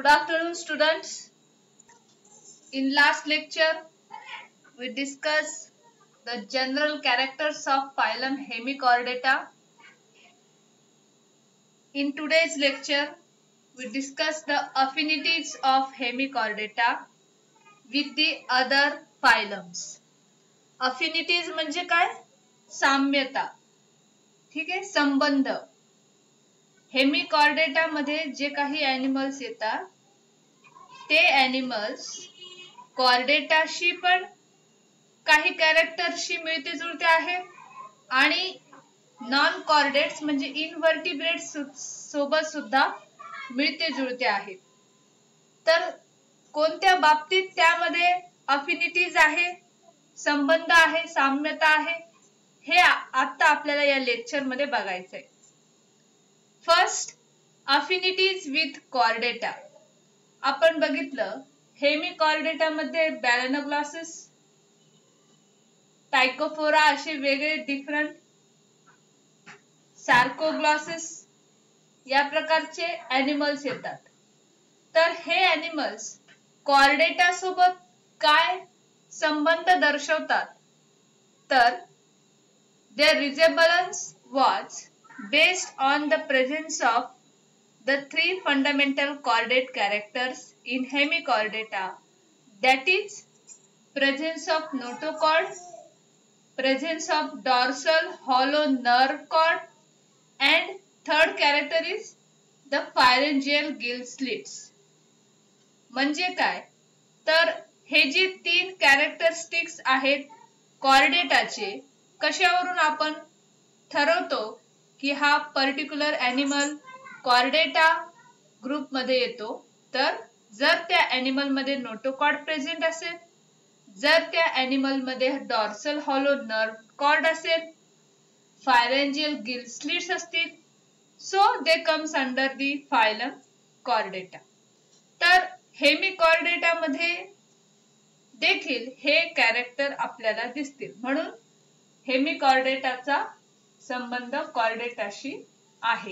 afternoon, students. In last lecture, we discussed the general characters of phylum Hemichordata. In today's lecture, we discuss the affinities of Hemichordata with the other phylums. Affinities म्हणजे काय? साम्यता. ठीक आहे, संबंध. Hemichordata मध्ये जे काही animals येतात ते एनिमल्स कॉर्डेटाशी पण काही कॅरेक्टरशी मिळते जुळते आहे आणि नॉन कॉर्डेट्स म्हणजे इनव्हर्टिब्रेट्स सोबत सुद्धा मिळते जुळते आहेत. तर कोणत्या बाबतीत त्यामध्ये अफिनिटीज आहे, संबंध आहे, साम्यता आहे, हे आता आपल्याला या लेक्चर मध्ये बघायचंय. First, affinities with chordata. आपण बघितलं हेमिकॉर्डेटा मध्ये बॅलॅनोग्लॉसिस, टायकोफोरा असे वेगळे डिफरंट, सार्कोग्लॉसिस या प्रकारचे एनिमल्स येतात. तर हे एनिमल्स कॉर्डेटा सोबत काय संबंध दर्शवतात? तर their resemblance was based on the presence of the three fundamental chordate characters in Hemichordata, that is, presence of notochord, presence of dorsal hollow nerve cord, and third character is the pharyngeal gill slits. म्हणजे काय? तर हे जे तीन characteristics आहेत कॉर्डेटाचे, कशावरून आपण ठरवतो की हा पर्टिक्युलर एनिमल कॉर्डेटा ग्रुप मध्ये येतो? तर जर त्या एनिमल मध्ये नोटोकॉर्ड प्रेझेंट असेल, जर त्या एनिमल मध्ये डॉर्सल हॉलो नर्व कॉर्ड असेल, फायरेंजियल गिल स्लिट्स असतील, so they come under the phylum chordata. तर हेमिकॉर्डेटा मध्ये देखील हे कॅरेक्टर आपल्याला दिसतील. म्हणून हेमिकॉर्डेटाचा संबंध कॉर्डेटाशी आहे.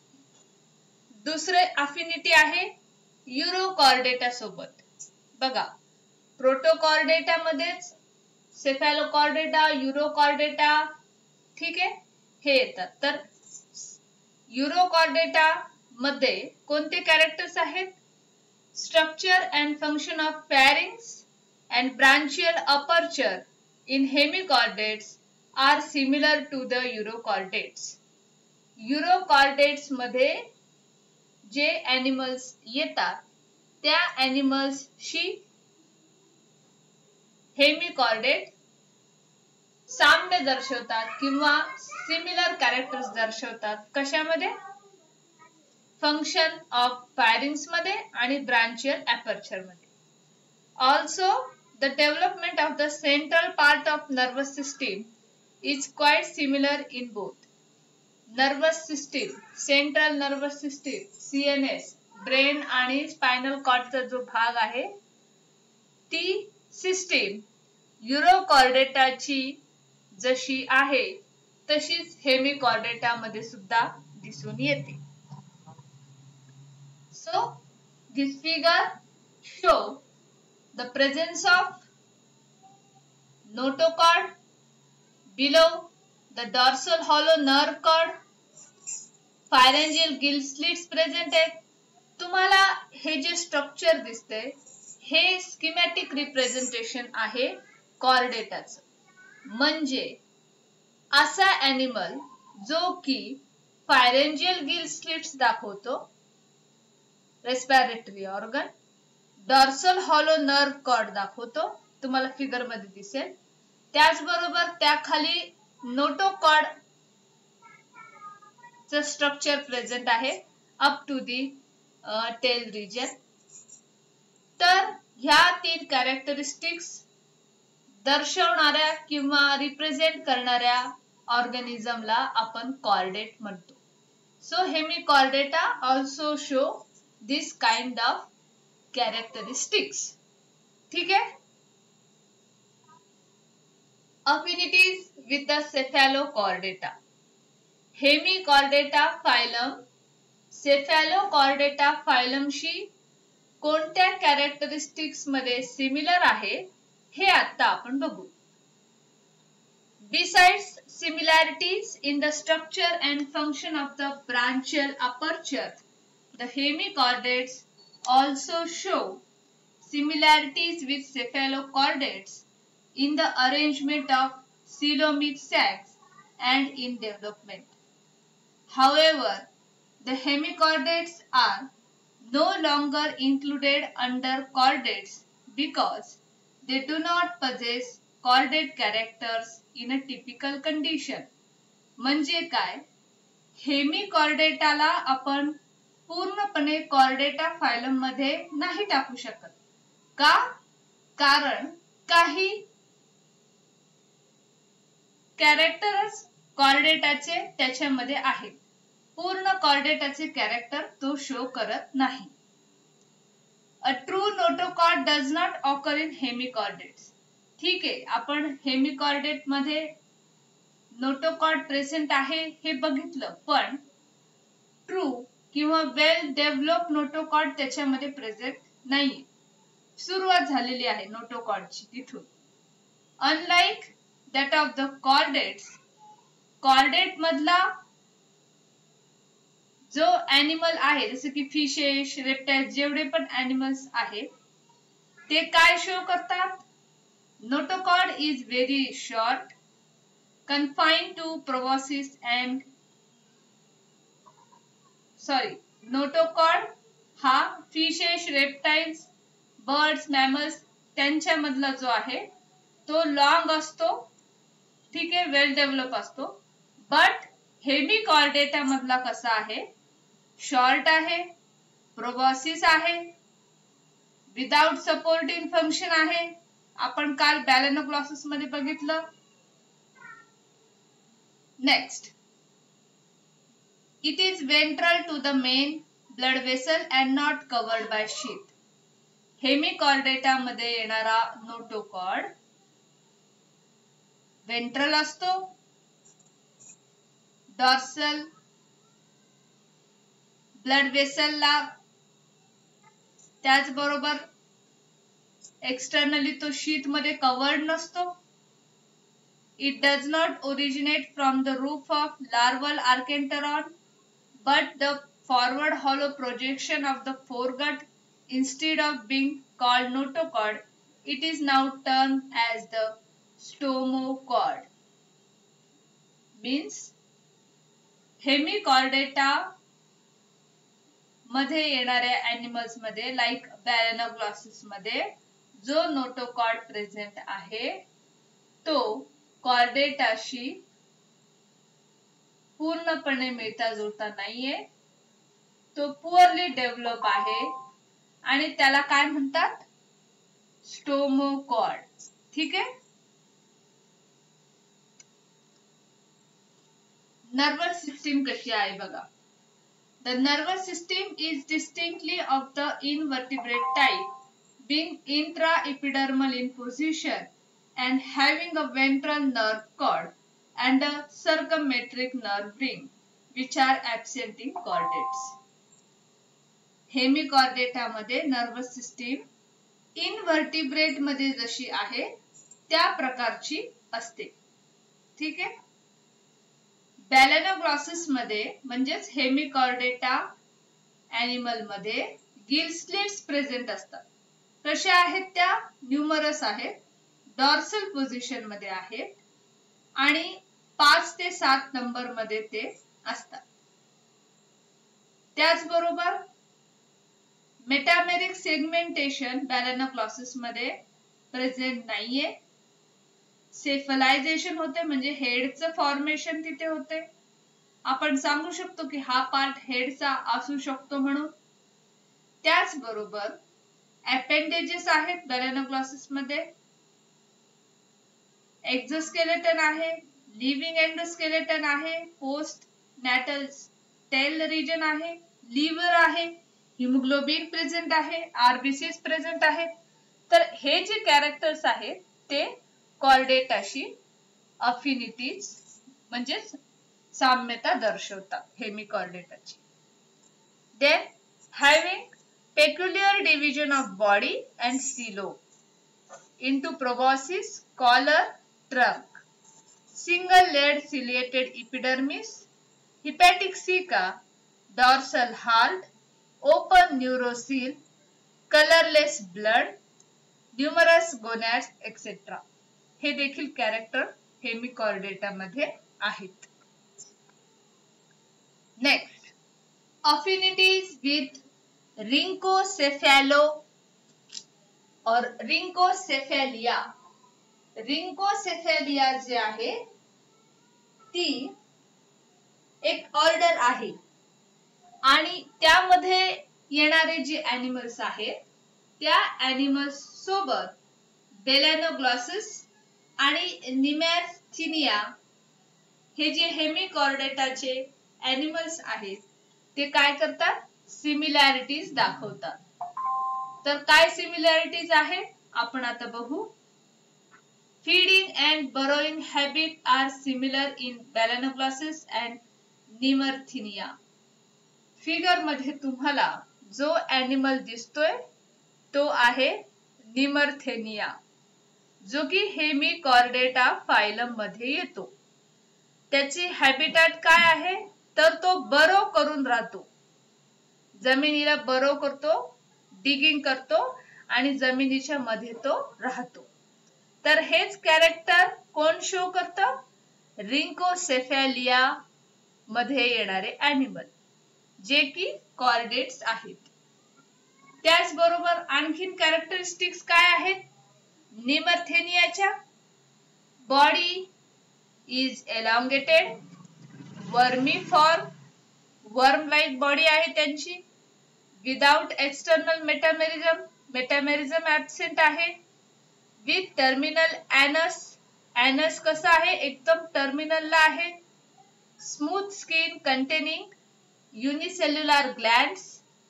दुसरे अफिनिटी आहे युरोकॉर्डेटा सोबत. बघा, प्रोटोकॉर्डेटा मध्येच सेफॅलोकॉर्डेटा, युरोकॉर्डेटा, ठीक आहे, हे येतात. तर युरोकॉर्डेटा मध्ये कोणते कॅरेक्टर्स आहेत? Structure and function of pharynx and branchial aperture in hemichordates are similar to the urochordates. Urochordates मध्ये जे एनिमल्स येतात त्या एनिमल्स शी हेमिकॉर्डेट साम्य दर्शवतात किंवा सिमिलर कॅरेक्टर्स दर्शवतात. कशामध्ये? फंक्शन ऑफ फायरिंग्स मध्ये आणि ब्रांचियल अपर्चर मध्ये. Also, the development of the central part of nervous system is quite similar in both. Nervous system, central nervous system, CNS, brain आणि spinal cord चा जो भाग आहे, ती सिस्टीम युरोकॉर्डेटाची जशी आहे तशीच हेमिकॉर्डेटा मध्ये सुद्धा दिसून येते. So, this figure show the presence of notochord below the dorsal hollow nerve cord, pharyngeal gill slits present आहेत. तुम्हाला हे जे स्ट्रक्चर दिसते हे स्कीमॅटिक रिप्रेझेंटेशन आहे कॉर्डेटाचं. म्हणजे असा एनिमल जो की pharyngeal gill slits दाखवतो, respiratory organ, dorsal hollow nerve cord दाखवतो, तुम्हाला फिगर मध्ये दिसेल. त्याचबरोबर त्याखाली नोटोकॉर्ड च स्ट्रक्चर प्रेझेंट आहे up to the tail region. तर ह्या तीन कॅरेक्टरिस्टिक्स दर्शवणाऱ्या किंवा रिप्रेझेंट करणाऱ्या ऑर्गॅनिझमला आपण कॉर्डेट म्हणतो. So hemichordata also show this kind of characteristics. ठीक है? Affinities with the cephalochordata. Hemichordata phylum cephalochordata phylum शी कोणत्या कॅरेक्टरिस्टिक्स मध्ये सिमिलर आहे हे आता आपण बघू. Besides similarities in the structure and function of the branchial aperture, the hemichordates also show similarities with cephalochordates in the arrangement of coelomic sacs and in development. However, the hemichordates are no longer included under chordates because they do not possess chordate characters in a typical condition. म्हणजे काय, हेमिकॉर्डेटाला आपण पूर्णपणे Chordata phylum मध्ये नाही टाकू शकत. का? कारण काही कॅरेक्टर्स कॉर्डेटाचे त्याच्यामध्ये आहेत. पूर्ण कॉर्डेटाचे कॅरेक्टर तो शो करत नाही. A true notochord does not occur in hemichordates. ठीक आहे, आपण हेमिकॉर्डेट मध्ये नोटोकॉर्ड प्रेझेंट आहे हे बघितलं, पण ट्रू किंवा वेल डेव्हलप नोटोकॉर्ड त्याच्यामध्ये प्रेझेंट नाहीये. सुरुवात झालेली आहे नोटोकॉर्डची तिथून. Unlike that of the chordates, chordate मधला जो ॲनिमल आहे, जसे की फिशेस, रेप्टाइल्स, जेवढे पण ॲनिमल्स आहेत ते काय शो करतात? Notochord is very short, confined to proboscis and notochord हा फिशेस, रेप्टाइल्स, बर्ड्स, मॅमल्स त्यांच्या मधला जो आहे तो लॉंग असतो. ठीक आहे, वेल डेव्हलप असतो. बट हेमिकॉर्डेटा मधला कसा आहे? शॉर्ट आहे, प्रोबॉसिस आहे, विदाउट सपोर्टिंग फंक्शन आहे. आपण काल बॅलेनोग्लॉसिस मध्ये बघितलं. Next, it is ventral to the main blood vessel and not covered by sheath. Hemichordata मध्ये येणारा नोटोकॉर्ड वेंट्रल असतो, डॉर्सल ब्लड वेसलला, त्याचबरोबर एक्सटर्नली तो शीथ मध्ये कवर्ड नसतो. It does not originate from the roof of larval archenteron, but the forward hollow projection of the foregut. Instead of being called notochord, it is now termed as the stomochord. Means hemichordata मध्ये येणाऱ्या animals मध्ये, like बॅलेनोग्लॉसिस मध्ये जो notochord present आहे तो कॉर्डेटाशी पूर्णपणे मिळता जुळता नाहीये. तो पुअरली डेव्हलप आहे आणि त्याला काय म्हणतात? स्टोमोकॉर्ड. ठीक आहे. नर्वस सिस्टीम कशी आहे बघा. The nervous system is distinctly of the invertebrate type, being intraepidermal in position and having a ventral nerve cord and a circummetric nerve ring, which are absent in chordates. Hemichordata मध्ये nervous system invertebrate मध्ये जशी आहे त्या प्रकारची असते. ठीक आहे. Balanoglossus मध्ये म्हणजेच हेमिकॉर्डेटा ॲनिमल मध्ये गिल स्लिट्स प्रेझेंट असतात. कशा आहेत त्या? न्यूमरस आहेत, डॉर्सल पोझिशन मध्ये आहेत आणि 5 ते 7 नंबर मध्ये ते असतात. त्याचबरोबर मेटामेरिक सेगमेंटेशन बॅलेनोग्लॉसिस मध्ये प्रेझेंट नाहीये. सेफलायझेशन होते, म्हणजे हेडचं फॉर्मेशन तिथे होते. आपण सांगू शकतो की हा पार्ट हेडचा असू शकतो म्हणून. त्याचबरोबर अपेंडेजेस आहेत बॅलेनोग्लॉसिस मध्ये. एक्झोस्केलेटन आहे, लिव्हिंग एंडोस्केलेटन आहे, पोस्ट नॅटल टेल रिजन आहे, लिव्हर आहे, हिमोग्लोबिन प्रेझेंट आहे, आरबीसीस प्रेझेंट आहेत. तर हे जे कॅरेक्टर्स आहेत ते कॉर्डेटाशी अफिनिटीज म्हणजेच साम्यता दर्शवतात हेमिकॉर्डेटाची. Then having peculiar division of body and coelom into proboscis, collar, trunk, single layered ciliated epidermis, hepatic ceca, dorsal halt, open neurocele, colorless blood, numerous gonads, etc. हे देखील कॅरेक्टर हेमिकॉर्डेटा मध्ये आहेत. नेक्स्ट, affinities with rhynchocephalo और rhynchocephalia. rhynchocephalia जे आहे ती एक order आहे आणि त्यामध्ये येणारे जे ॲनिमल्स आहेत त्या ॲनिमल्स सोबत बेलेनोग्लॉसिस आणि निमॅथिनिया हे जे हेमिकॉर्डेटाचे ॲनिमल्स आहेत ते काय करतात, सिमिलॅरिटीज दाखवतात. तर काय सिमिलॅरिटीज आहेत आपण आता बघू. Feeding and burrowing habit are similar in balanoglossus and nemertinea. Figure मध्ये तुम्हाला जो ॲनिमल दिसतोय तो आहे निमॅथिनिया, जो की हेमिकॉर्डेटा फायलम मध्ये येतो. त्याची हॅबिटॅट काय आहे तर तो बरो करून राहतो, जमिनीला बरो करतो, डिगिंग करतो आणि जमिनीच्या मध्ये तो राहतो. तर हेच कॅरेक्टर कोण शो करतं, रिंकोसेफॅलिया मध्ये येणारे ॲनिमल जे की कॉर्डेट्स आहेत. त्याचबरोबर आणखीन कॅरेक्टरिस्टिक्स काय आहेत निमॅथिनियाच्या. Body is elongated, vermiform, worm like body आहे त्यांची, without external metamerism, metamerism absent आहे, विथ टर्मिनल ॲनस, ॲनस कसा आहे एकदम टर्मिनलला आहे, smooth skin containing unicellular glands,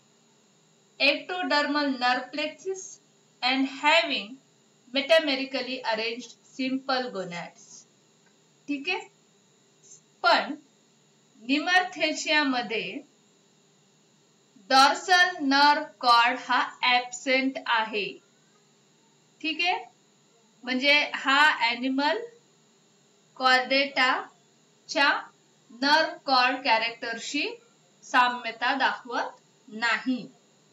ectodermal nerve plexus and having metamerically arranged simple gonads. ठीक आहे. पण निमॅथिनिया मध्ये डॉर्सल नर्व कॉर्ड हा ऍब्सेंट आहे. ठीक आहे, म्हणजे हा ॲनिमल कॉर्डेटाच्या नर्व कॉर्ड कॅरेक्टरशी साम्यता दाखवत नाही.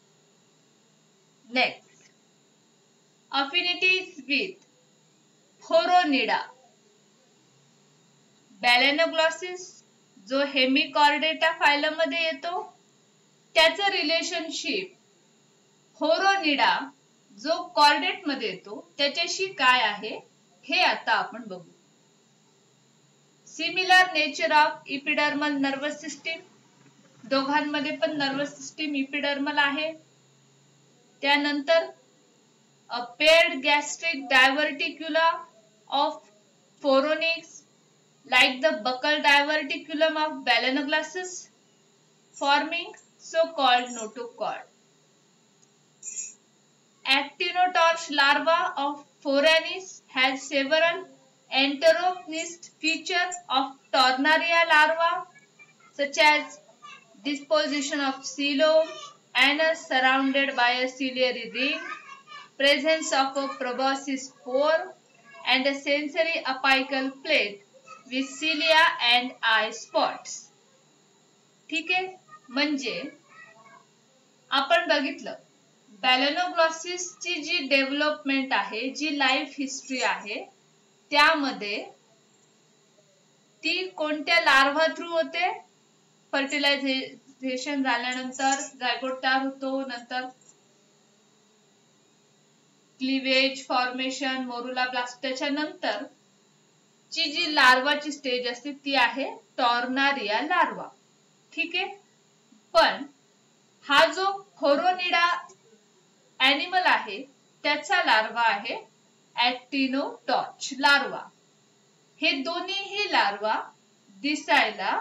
Next, affinities with phoronida. Balanoglossus जो हेमिकॉर्डेटा फायलम मध्ये येतो त्याचं रिलेशनशिप फोरोनिडा जो कॉर्डेट मध्ये येतो त्याच्याशी काय आहे हे आता आपण बघू. Similar nature of epidermal nervous system, दोघांमध्ये पण नर्वस सिस्टीम इपिडर्मल आहे. त्यानंतर a paired gastric diverticulum of phoronix like the buccal diverticulum of belenoglassus, forming so-called notochord. Actinotorch larva of Phoranis has several enteropnist features of Tornaria larva, such as disposition of coelom, anus surrounded by a ciliary ring, presence of a proboscis pore, and a sensory apical plate with cilia and eye spots. ठीक आहे, म्हणजे आपण बघितलं बेलेनोग्लॉसिस ची जी development आहे, जी life history आहे, त्यामध्ये ती कोणत्या लार्वा थ्रू होते, फर्टिलायझेशन झाल्यानंतर जायगोट तयार होतो, नंतर क्लिवेज फॉर्मेशन, मोरुला ब्लास्ट, त्याच्यानंतर ची जी लार्वाची स्टेज असते ती आहे टॉर्नारिया लार्वा. ठीक आहे, पण हा जो फोरोनिडा ॲनिमल आहे त्याचा लार्वा आहे ॲक्टिनोटॉर्च लार्वा. हे दोन्हीही लार्वा दिसायला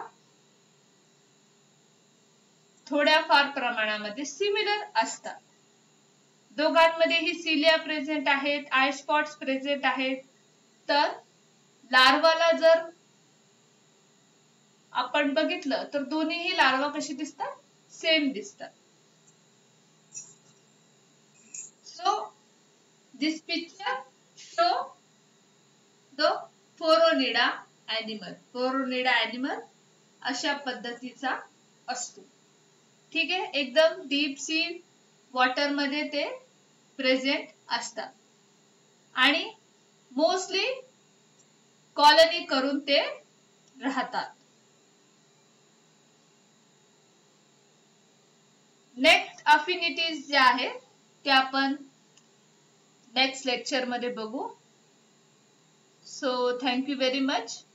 थोड्याफार प्रमाणामध्ये सिमिलर असतात. दोघांमध्ये ही सिलिया प्रेझेंट आहेत, आय स्पॉट्स प्रेझेंट आहेत. तर लार्वाला जर आपण बघितलं तर दोन्हीही लार्वा कशी दिसतात, सेम दिसतात. So this picture show the Phoronida animal. Phoronida animal अशा पद्धतीचा असतो. ठीक आहे, एकदम डीप सी वॉटर मध्ये ते प्रेझेंट असतात आणि मोस्टली कॉलनी करून ते राहतात. नेक्स्ट अफिनिटीज जे आहे ते आपण नेक्स्ट लेक्चर मध्ये बघू. So thank you very much.